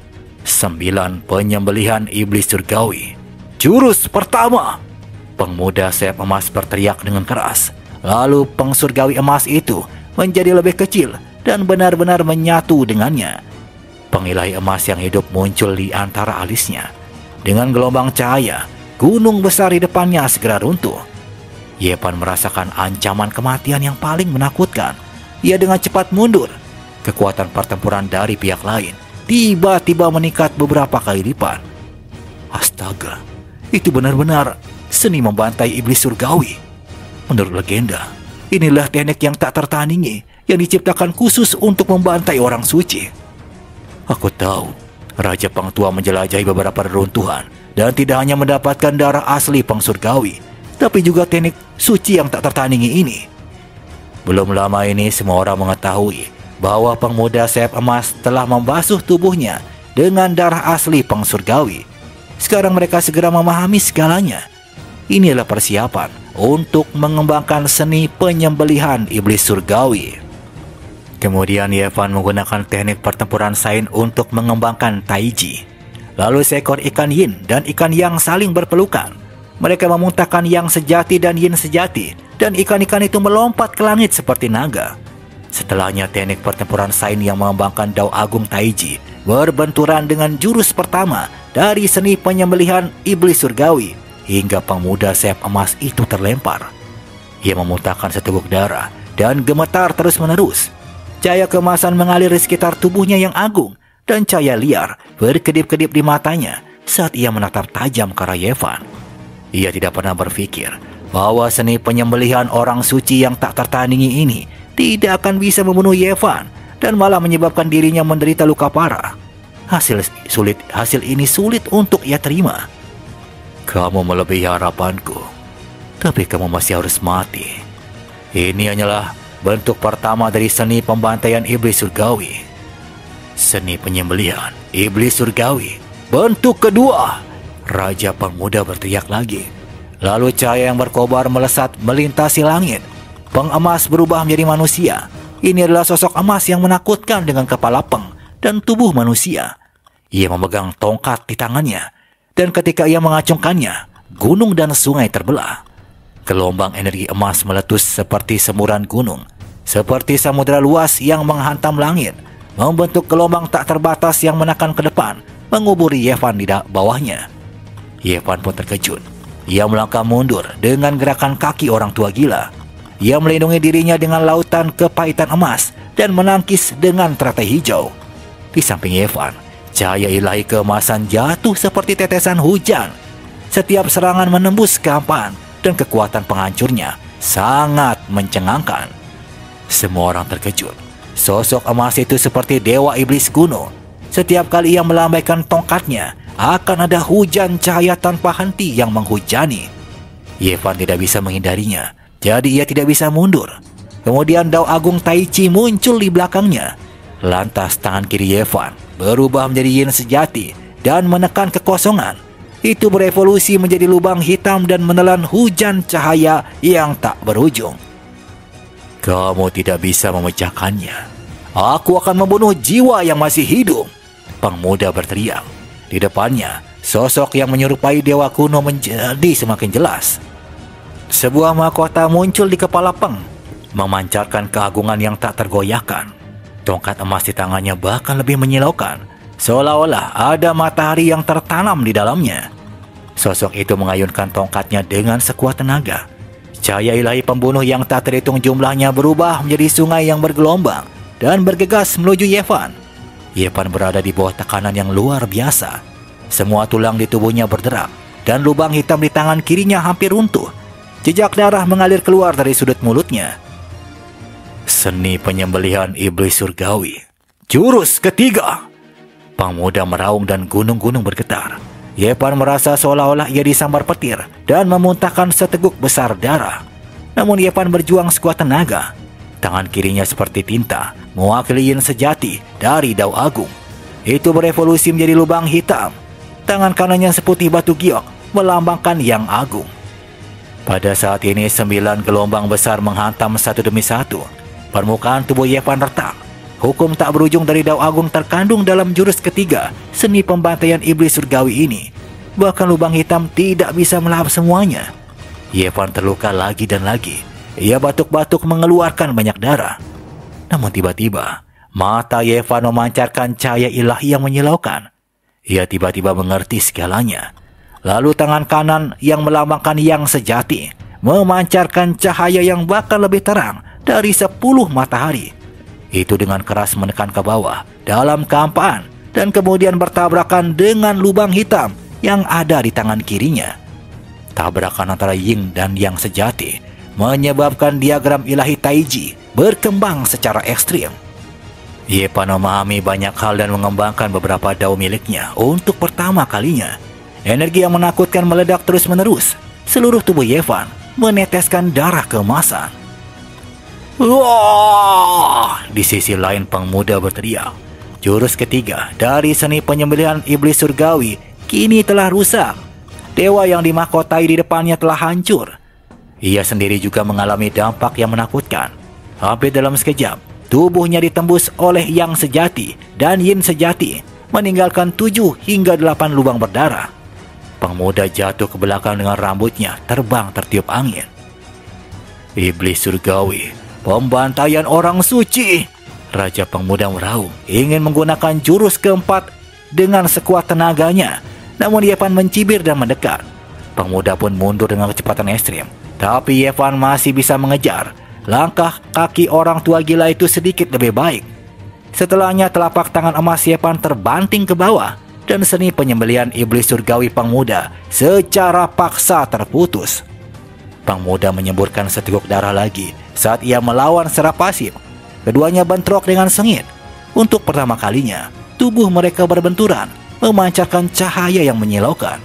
Sembilan penyembelihan iblis surgawi. Jurus pertama. Pemuda sayap emas berteriak dengan keras. Lalu pengsurgawi emas itu menjadi lebih kecil dan benar-benar menyatu dengannya. Pengilahi emas yang hidup muncul di antara alisnya. Dengan gelombang cahaya, gunung besar di depannya segera runtuh. Evan merasakan ancaman kematian yang paling menakutkan. Ia dengan cepat mundur. Kekuatan pertempuran dari pihak lain tiba-tiba meningkat beberapa kali lipat. Astaga, itu benar-benar seni membantai iblis surgawi. Menurut legenda, inilah teknik yang tak tertandingi yang diciptakan khusus untuk membantai orang suci. Aku tahu, Raja Pengtua menjelajahi beberapa reruntuhan dan tidak hanya mendapatkan darah asli pengsurgawi, tapi juga teknik suci yang tak tertandingi ini. Belum lama ini semua orang mengetahui bahwa pemuda sayap emas telah membasuh tubuhnya dengan darah asli pengsurgawi. Sekarang mereka segera memahami segalanya. Inilah persiapan untuk mengembangkan seni penyembelihan iblis surgawi. Kemudian Evan menggunakan teknik pertempuran Sain untuk mengembangkan Taiji. Lalu seekor ikan yin dan ikan yang saling berpelukan. Mereka memuntahkan yang sejati dan yin sejati, dan ikan-ikan itu melompat ke langit seperti naga. Setelahnya teknik pertempuran Sain yang mengembangkan Dao Agung Taiji berbenturan dengan jurus pertama dari seni penyembelihan iblis surgawi hingga pemuda sayap emas itu terlempar. Ia memuntahkan seteguk darah dan gemetar terus-menerus. Cahaya kemasan mengalir di sekitar tubuhnya yang agung dan cahaya liar berkedip-kedip di matanya saat ia menatap tajam ke arah Evan. Ia tidak pernah berpikir bahwa seni penyembelihan orang suci yang tak tertandingi ini tidak akan bisa membunuh Evan dan malah menyebabkan dirinya menderita luka parah. Hasil sulit, hasil ini sulit untuk ia terima. Kamu melebihi harapanku, tapi kamu masih harus mati. Ini hanyalah bentuk pertama dari seni pembantaian iblis surgawi. Seni penyembelihan iblis surgawi. Bentuk kedua. Raja Pemuda berteriak lagi. Lalu cahaya yang berkobar melesat melintasi langit. Pengemas berubah menjadi manusia. Ini adalah sosok emas yang menakutkan dengan kepala peng dan tubuh manusia. Ia memegang tongkat di tangannya. Dan ketika ia mengacungkannya, gunung dan sungai terbelah. Gelombang energi emas meletus seperti semburan gunung. Seperti samudera luas yang menghantam langit. Membentuk gelombang tak terbatas yang menekan ke depan. Menguburi Evan di bawahnya. Evan pun terkejut. Ia melangkah mundur dengan gerakan kaki orang tua gila. Ia melindungi dirinya dengan lautan kepahitan emas dan menangkis dengan teratai hijau. Di samping Evan, cahaya ilahi keemasan jatuh seperti tetesan hujan. Setiap serangan menembus kehampaan dan kekuatan penghancurnya sangat mencengangkan. Semua orang terkejut. Sosok emas itu seperti dewa iblis kuno. Setiap kali ia melambaikan tongkatnya, akan ada hujan cahaya tanpa henti yang menghujani. Evan tidak bisa menghindarinya, jadi ia tidak bisa mundur. Kemudian Dao Agung Taichi muncul di belakangnya. Lantas tangan kiri Evan berubah menjadi yin sejati dan menekan kekosongan. Itu berevolusi menjadi lubang hitam dan menelan hujan cahaya yang tak berujung. Kamu tidak bisa memecahkannya. Aku akan membunuh jiwa yang masih hidup. Pemuda berteriak. Di depannya, sosok yang menyerupai dewa kuno menjadi semakin jelas. Sebuah mahkota muncul di kepala Peng, memancarkan keagungan yang tak tergoyahkan. Tongkat emas di tangannya bahkan lebih menyilaukan, seolah-olah ada matahari yang tertanam di dalamnya. Sosok itu mengayunkan tongkatnya dengan sekuat tenaga. Cahaya ilahi pembunuh yang tak terhitung jumlahnya berubah menjadi sungai yang bergelombang dan bergegas menuju Yevan. Yevan berada di bawah tekanan yang luar biasa. Semua tulang di tubuhnya berderak dan lubang hitam di tangan kirinya hampir runtuh. Jejak darah mengalir keluar dari sudut mulutnya. Seni penyembelihan iblis surgawi. Jurus ketiga. Pemuda meraung dan gunung-gunung bergetar. Yevan merasa seolah-olah ia disambar petir dan memuntahkan seteguk besar darah. Namun Yevan berjuang sekuat tenaga. Tangan kirinya seperti tinta, mewakili yin sejati dari Dao Agung. Itu berevolusi menjadi lubang hitam. Tangan kanannya seputih batu giok, melambangkan Yang Agung. Pada saat ini sembilan gelombang besar menghantam satu demi satu. Permukaan tubuh Yevan retak. Hukum tak berujung dari Dao Agung terkandung dalam jurus ketiga, seni pembantaian iblis surgawi ini. Bahkan lubang hitam tidak bisa melahap semuanya. Yevan terluka lagi dan lagi. Ia batuk-batuk mengeluarkan banyak darah. Namun tiba-tiba, mata Yevan memancarkan cahaya ilahi yang menyilaukan. Ia tiba-tiba mengerti segalanya. Lalu tangan kanan yang melambangkan Yang sejati memancarkan cahaya yang bahkan lebih terang dari sepuluh matahari. Itu dengan keras menekan ke bawah dalam kehampaan dan kemudian bertabrakan dengan lubang hitam yang ada di tangan kirinya. Tabrakan antara Yin dan Yang sejati menyebabkan diagram ilahi Taiji berkembang secara ekstrim. Yevan memahami banyak hal dan mengembangkan beberapa dao miliknya untuk pertama kalinya. Energi yang menakutkan meledak terus-menerus. Seluruh tubuh Yevan meneteskan darah keemasan. Wah! Di sisi lain pemuda berteriak. Jurus ketiga dari seni penyembelihan iblis surgawi kini telah rusak. Dewa yang dimahkotai di depannya telah hancur. Ia sendiri juga mengalami dampak yang menakutkan. Hampir dalam sekejap, tubuhnya ditembus oleh Yang sejati dan Yin sejati, meninggalkan tujuh hingga delapan lubang berdarah. Pemuda jatuh ke belakang dengan rambutnya terbang tertiup angin. Iblis surgawi, pembantaian orang suci. Raja pemuda meraung, ingin menggunakan jurus keempat dengan sekuat tenaganya. Namun Yevan mencibir dan mendekat. Pemuda pun mundur dengan kecepatan ekstrim. Tapi Yevan masih bisa mengejar. Langkah kaki orang tua gila itu sedikit lebih baik. Setelahnya telapak tangan emas Yevan terbanting ke bawah. Dan seni penyembelihan iblis surgawi pemuda secara paksa terputus. Pemuda menyemburkan seteguk darah lagi saat ia melawan secara pasif. Keduanya bentrok dengan sengit. Untuk pertama kalinya, tubuh mereka berbenturan, memancarkan cahaya yang menyilaukan.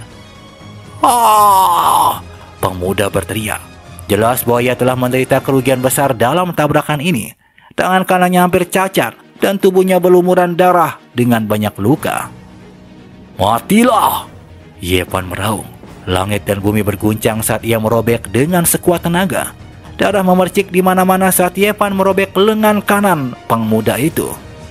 Ah! Pemuda berteriak. Jelas bahwa ia telah menderita kerugian besar dalam tabrakan ini. Tangan kanannya hampir cacat dan tubuhnya berlumuran darah dengan banyak luka. Matilah! Yevan meraung. Langit dan bumi berguncang saat ia merobek dengan sekuat tenaga. Darah memercik di mana-mana saat Yevan merobek lengan kanan pemuda itu.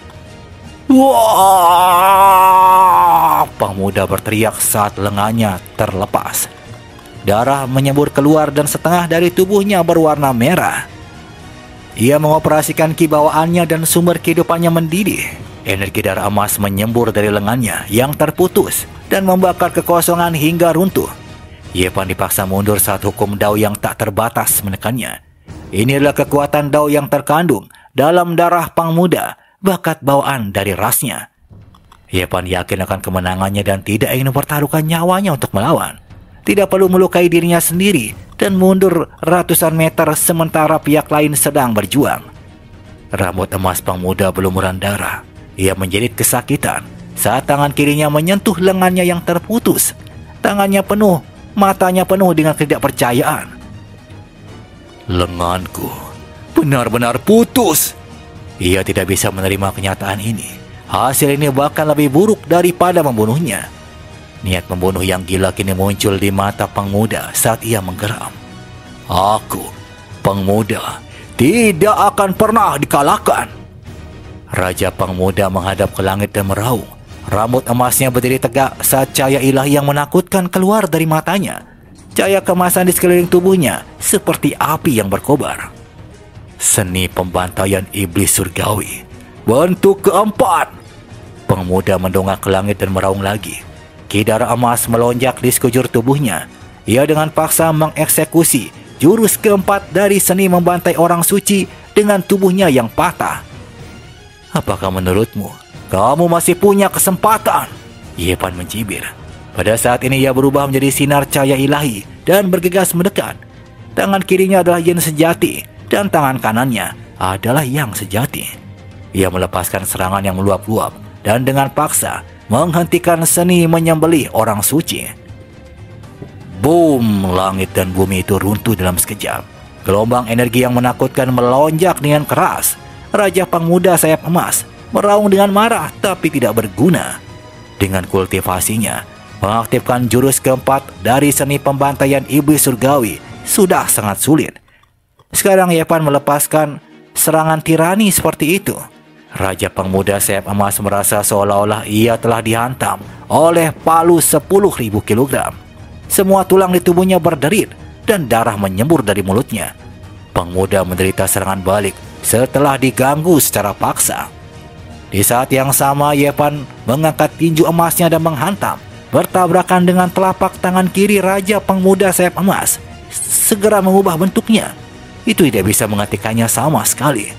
Wah! Pemuda berteriak saat lengannya terlepas. Darah menyembur keluar dan setengah dari tubuhnya berwarna merah. Ia mengoperasikan kibawaannya dan sumber kehidupannya mendidih. Energi darah emas menyembur dari lengannya yang terputus dan membakar kekosongan hingga runtuh. Yevan dipaksa mundur saat hukum Dao yang tak terbatas menekannya. Ini adalah kekuatan Dao yang terkandung dalam darah pemuda, bakat bawaan dari rasnya. Yevan yakin akan kemenangannya dan tidak ingin mempertaruhkan nyawanya untuk melawan. Tidak perlu melukai dirinya sendiri dan mundur ratusan meter sementara pihak lain sedang berjuang. Rambut emas pemuda berlumuran darah. Ia menjerit kesakitan saat tangan kirinya menyentuh lengannya yang terputus. Tangannya penuh, matanya penuh dengan ketidakpercayaan. Lenganku benar-benar putus. Ia tidak bisa menerima kenyataan ini. Hasil ini bahkan lebih buruk daripada membunuhnya. Niat membunuh yang gila kini muncul di mata pemuda saat ia menggeram. Aku, pemuda, tidak akan pernah dikalahkan. Raja pemuda menghadap ke langit dan meraung. Rambut emasnya berdiri tegak saat cahaya ilahi yang menakutkan keluar dari matanya. Cahaya kemasan di sekeliling tubuhnya seperti api yang berkobar. Seni pembantaian iblis surgawi. Bentuk keempat. Pemuda mendongak ke langit dan meraung lagi. Kidara emas melonjak di sekujur tubuhnya. Ia dengan paksa mengeksekusi jurus keempat dari seni membantai orang suci dengan tubuhnya yang patah. Apakah menurutmu kamu masih punya kesempatan? Yepan mencibir. Pada saat ini ia berubah menjadi sinar cahaya ilahi dan bergegas mendekat. Tangan kirinya adalah yin sejati dan tangan kanannya adalah yang sejati. Ia melepaskan serangan yang meluap-luap dan dengan paksa menghentikan seni menyembelih orang suci. Boom! Langit dan bumi itu runtuh dalam sekejap. Gelombang energi yang menakutkan melonjak dengan keras. Raja Pemuda Sayap Emas meraung dengan marah tapi tidak berguna. Dengan kultivasinya, mengaktifkan jurus keempat dari seni pembantaian iblis surgawi sudah sangat sulit. Sekarang Yepan melepaskan serangan tirani seperti itu. Raja Pemuda Sayap Emas merasa seolah-olah ia telah dihantam oleh palu sepuluh ribu kilogram. Semua tulang di tubuhnya berderit dan darah menyembur dari mulutnya. Pemuda menderita serangan balik setelah diganggu secara paksa. Di saat yang sama, Yepan mengangkat tinju emasnya dan menghantam, bertabrakan dengan telapak tangan kiri Raja Pemuda Sayap Emas. Segera mengubah bentuknya. Itu tidak bisa menghentikannya sama sekali.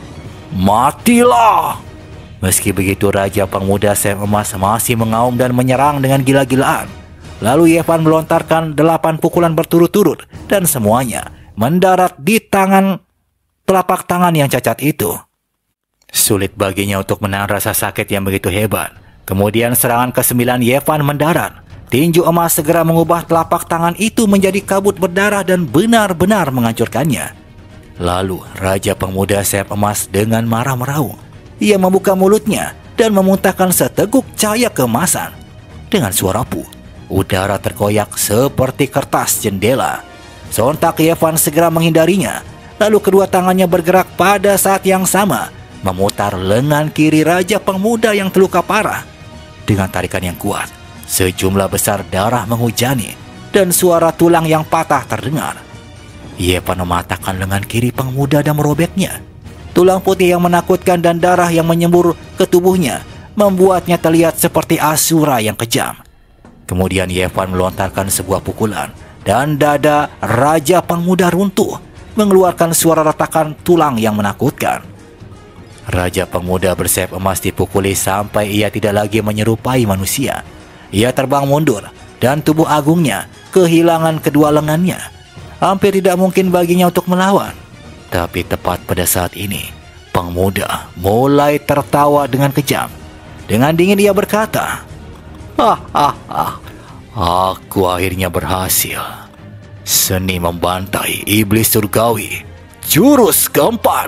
Matilah! Meski begitu, Raja Pemuda Sayap Emas masih mengaum dan menyerang dengan gila-gilaan. Lalu Yepan melontarkan delapan pukulan berturut-turut dan semuanya mendarat di tangan telapak tangan yang cacat itu. Sulit baginya untuk menahan rasa sakit yang begitu hebat. Kemudian serangan kesembilan Yepan mendarat. Tinju emas segera mengubah telapak tangan itu menjadi kabut berdarah dan benar-benar menghancurkannya. Lalu Raja Pemuda Sayap Emas dengan marah meraung. Ia membuka mulutnya dan memuntahkan seteguk cahaya keemasan. Dengan suara puh, udara terkoyak seperti kertas jendela. Sontak Yepan segera menghindarinya. Lalu kedua tangannya bergerak pada saat yang sama, memutar lengan kiri Raja Pemuda yang terluka parah. Dengan tarikan yang kuat, sejumlah besar darah menghujani dan suara tulang yang patah terdengar. Yepan mematahkan lengan kiri pemuda dan merobeknya. Tulang putih yang menakutkan dan darah yang menyembur ke tubuhnya membuatnya terlihat seperti asura yang kejam. Kemudian Yepan melontarkan sebuah pukulan dan dada Raja Pemuda runtuh, mengeluarkan suara retakan tulang yang menakutkan. Raja Pemuda Bersayap Emas dipukuli sampai ia tidak lagi menyerupai manusia. Ia terbang mundur dan tubuh agungnya kehilangan kedua lengannya. Hampir tidak mungkin baginya untuk melawan. Tapi tepat pada saat ini, pemuda mulai tertawa dengan kejam. Dengan dingin ia berkata, "Hahaha, aku akhirnya berhasil. Seni membantai iblis surgawi, jurus keempat."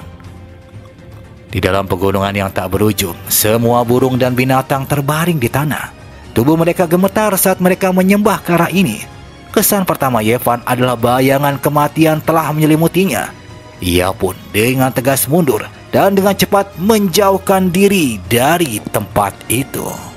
Di dalam pegunungan yang tak berujung, semua burung dan binatang terbaring di tanah. Tubuh mereka gemetar saat mereka menyembah ke arah ini. Kesan pertama Yepan adalah bayangan kematian telah menyelimutinya. Ia pun dengan tegas mundur dan dengan cepat menjauhkan diri dari tempat itu.